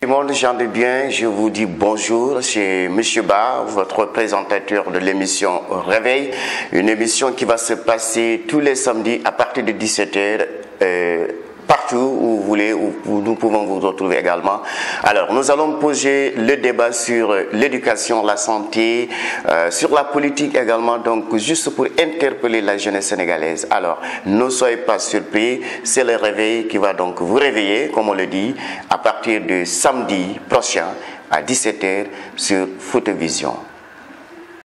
Tout le monde, gens de bien, je vous dis bonjour, c'est Monsieur Ba, votre présentateur de l'émission Réveil, une émission qui va se passer tous les samedis à partir de 17h, partout où vous voulez, où nous pouvons vous retrouver également. Alors, nous allons poser le débat sur l'éducation, la santé, sur la politique également, donc juste pour interpeller la jeunesse sénégalaise. Alors, ne soyez pas surpris, c'est le réveil qui va donc vous réveiller, comme on le dit, à partir de samedi prochain à 17h sur Photovision.